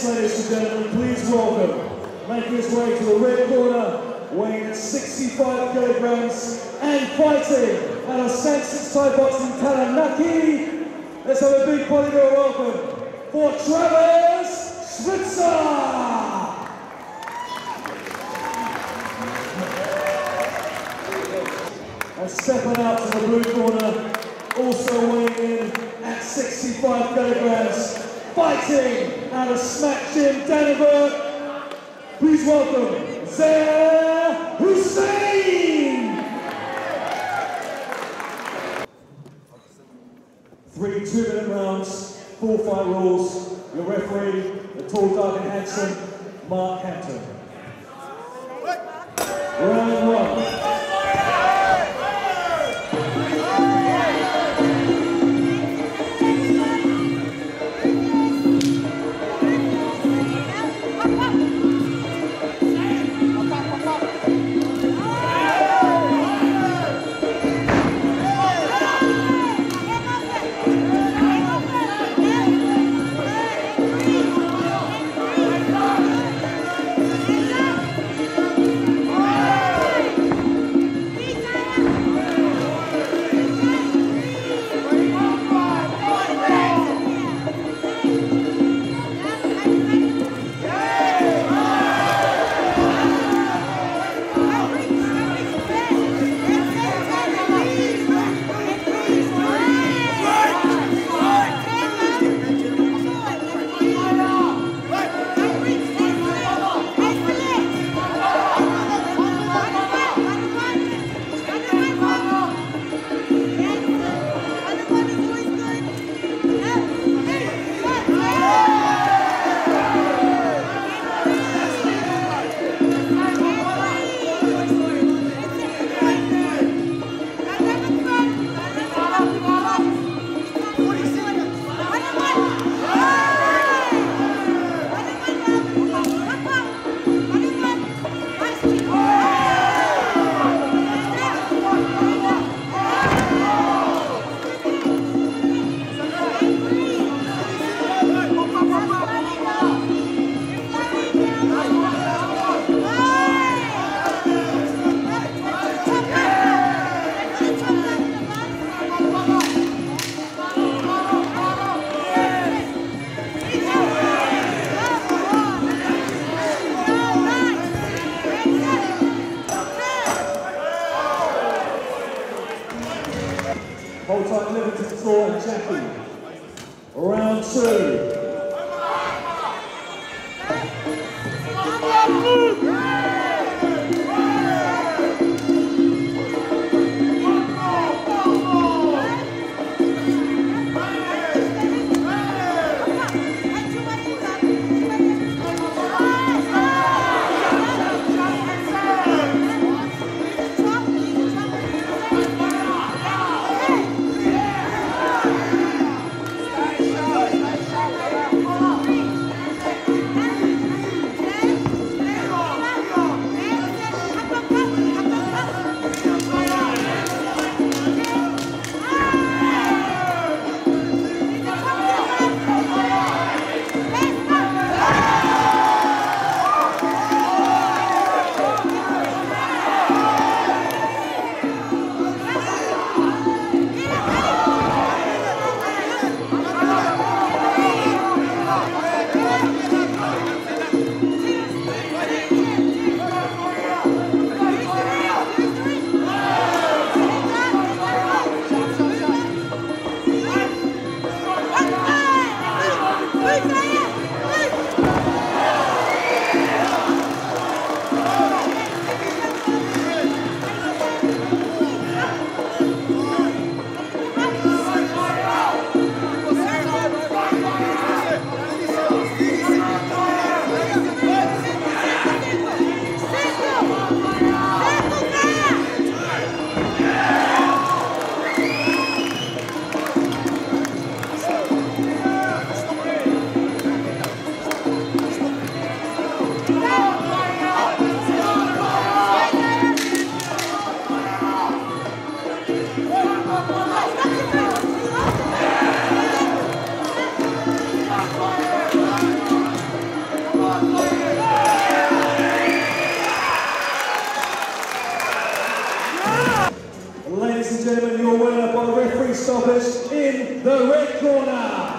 Next, ladies and gentlemen, please welcome, making his way to the red corner, weighing at 65 kilograms and fighting out of Sanctions Thai Boxing Taranaki. Let's have a big bodyguard welcome for Travis Switzer! And stepping out to the blue corner, also weighing in at 65 kilograms, fighting out of Smack Gym Danneberg. Please welcome Zair Hussain! 3 2-minute rounds, 4 fight rules. Your referee, the tall, dark and handsome Mark Hampton. Round 1. gentlemen, your winner by referee stoppage in the red corner.